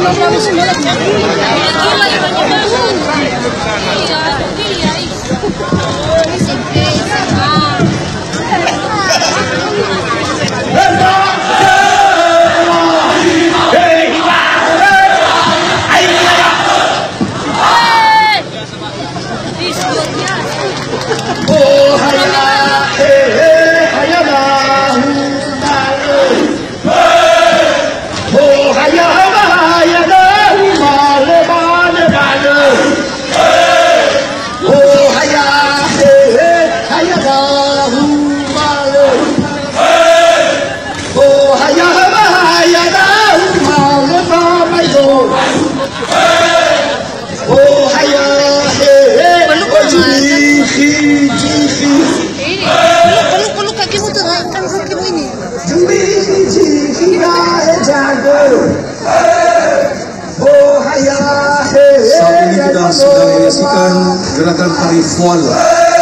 Saat ini kita sedang menyaksikan gerakan tari Fuala.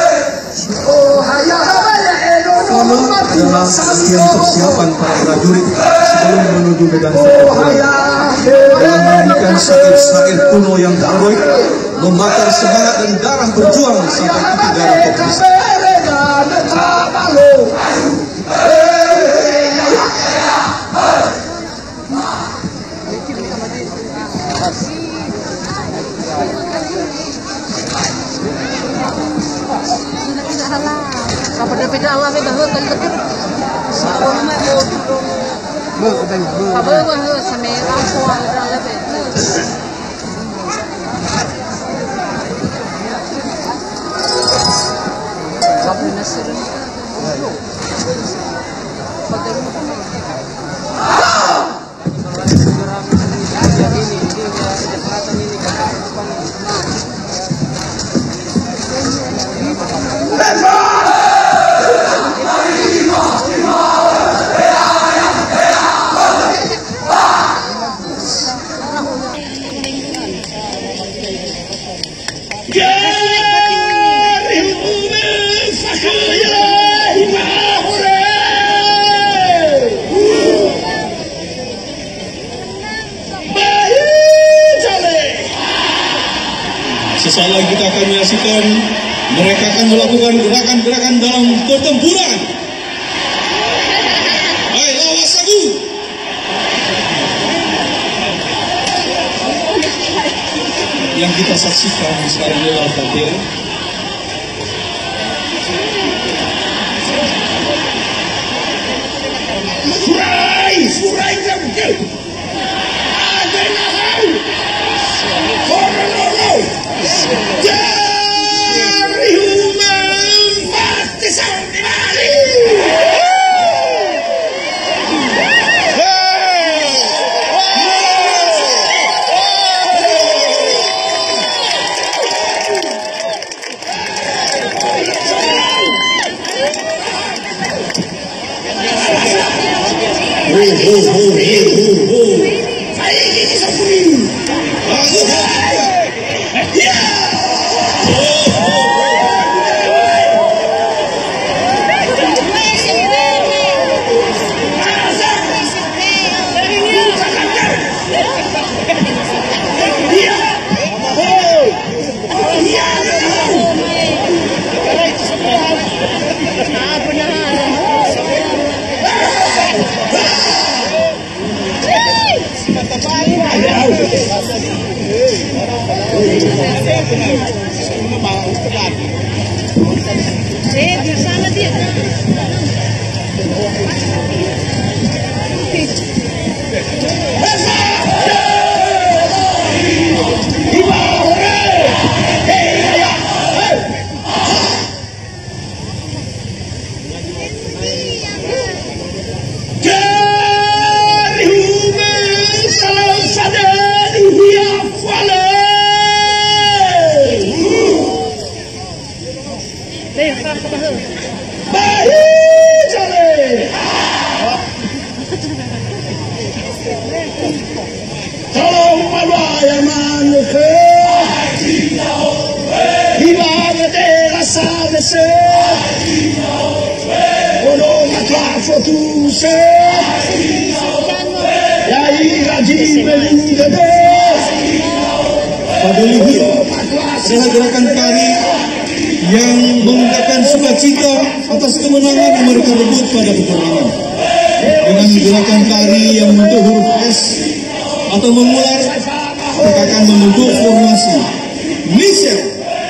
Fuala adalah latihan persiapan para prajurit sebelum menuju medan pertempuran. Dalam menyanyikan syair-syair kuno yang heroik, membakar semangat dan darah berjuang sampai titik darah komunis. Beda Allah beda hut kan dekat. Sabun mah Sabun mah sampai langsung ada lebih. Sabun nasir. Sesaat lagi kita akan menyaksikan mereka akan melakukan gerakan-gerakan dalam pertempuran. Hai, lawas sagu. Yang kita saksikan sekarang adalah Fatir. Surai jamkel. Ada nahau. Kororo. Dari human mati sampai mari. Di sana dia. Ya Padahal adalah gerakan tari yang mengungkapkan sukacita atas kemenangan yang mereka rebut pada peperangan. Dengan gerakan tari yang membentuk huruf S atau mengular, mereka akan membentuk formasi Michel.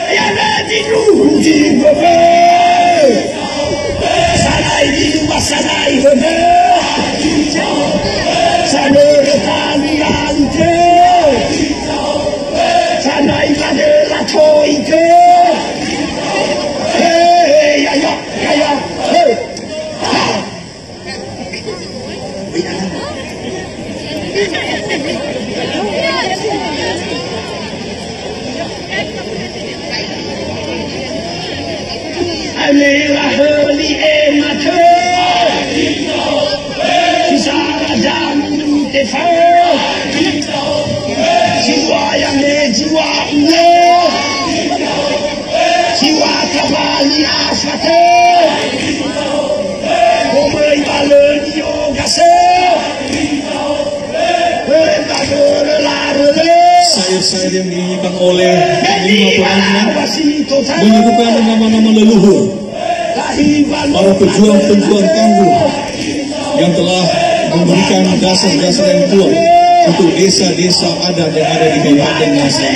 Sayur-sayur yang dinyanyikan oleh lima penyanyi menyebutkan nama-nama leluhur para pejuang-pejuang tangguh yang telah memberikan dasar-dasar yang kuat untuk desa-desa adat yang ada di Kabupaten Ngarsam.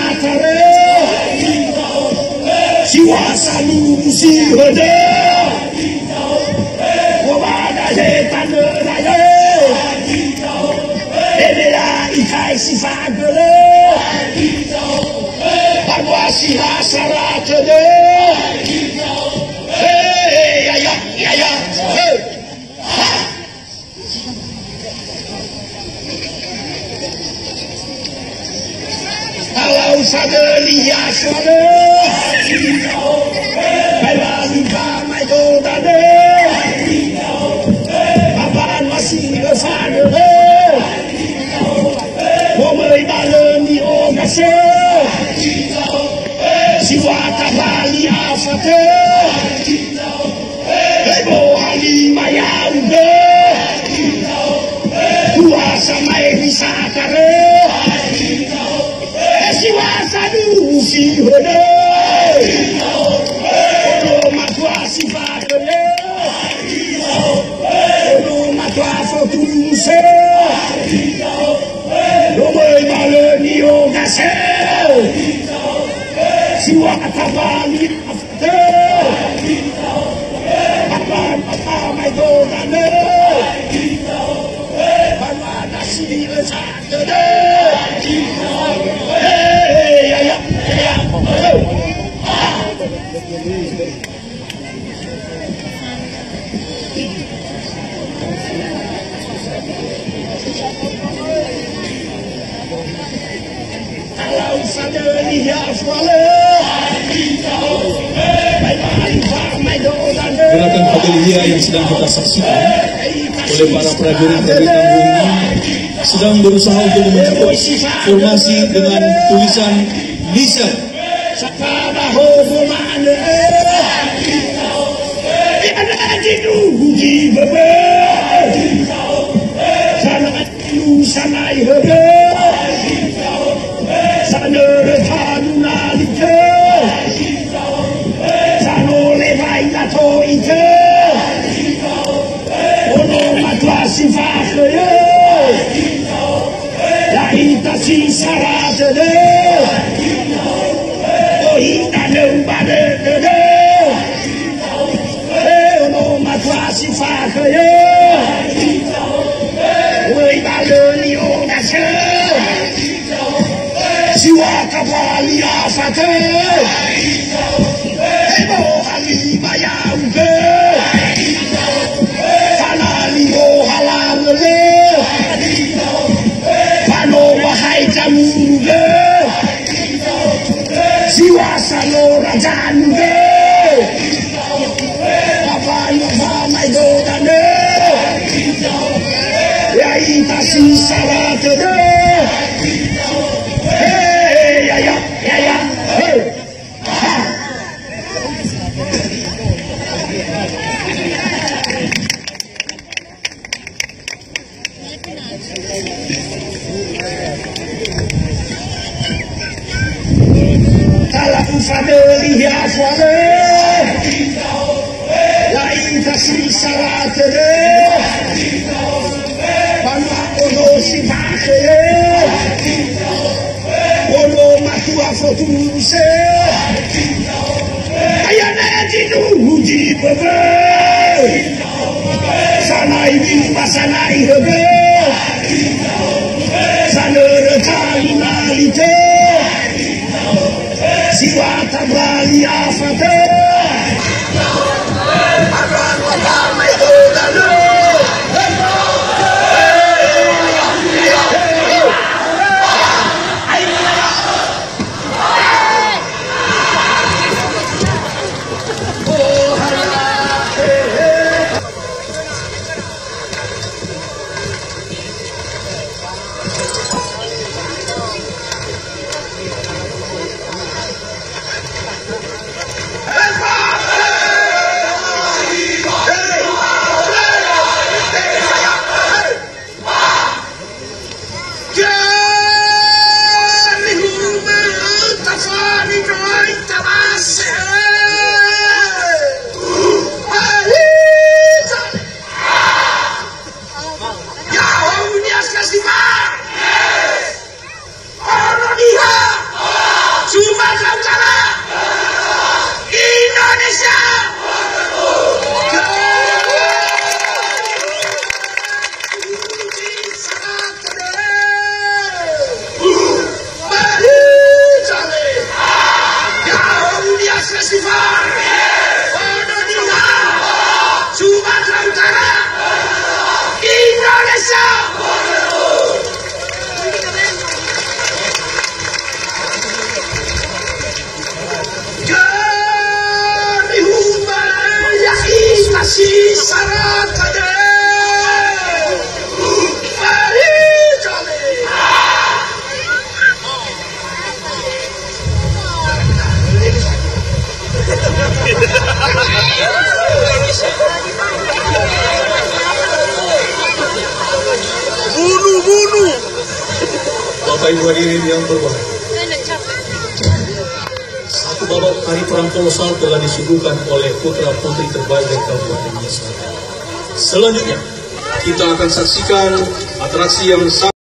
Kalau sada lihat suara, kalau lupa mai dodane, abang masih bersama. Omai baleni ogase, siwa tabali afate, ebo hali mayaude, kuasa mai bisakare. Sadu si hode, ono matwa si fakele, ono matwa fotuse, ono baleni ogase, siwa tabali afte, apa mai dodane, balada si lesate. Kalau sada lihat suara, gerakan Pagelia yang sedang kita saksikan oleh para prajurit-prajurit tangguh ini sedang berusaha untuk membentuk formasi dengan tulisan Michel. Si sarate de, oh ita lembade de, ono matwa si fakye, oi baloni ogase, si wakapali afate, ebo hali bayauke, fanali go halale. Jamuge, siwa salo rajanuge, apa yang mai dodane, ya ita si sarate de, hey ya, hey. Kalau family hafale, lain kasih salat deh. Panak ono si pakai, ono matu afrotuse. Ayana di nuji bebe, sana ibu pasana ihebe, sana rekali malite. Siwa tabali afate akan pertama itu lalu Sumatera Utara, Indonesia. Festival Indonesia, Sumatera Utara, Indonesia. Dari Hubaya Istasi Sarakade Mari Jale Bunuh. Bapak Ibu hadirin yang berbahagia, satu babak hari perang kolosal telah disuguhkan oleh putra putri terbaik dari Kabupaten Malang. Selanjutnya kita akan saksikan atraksi yang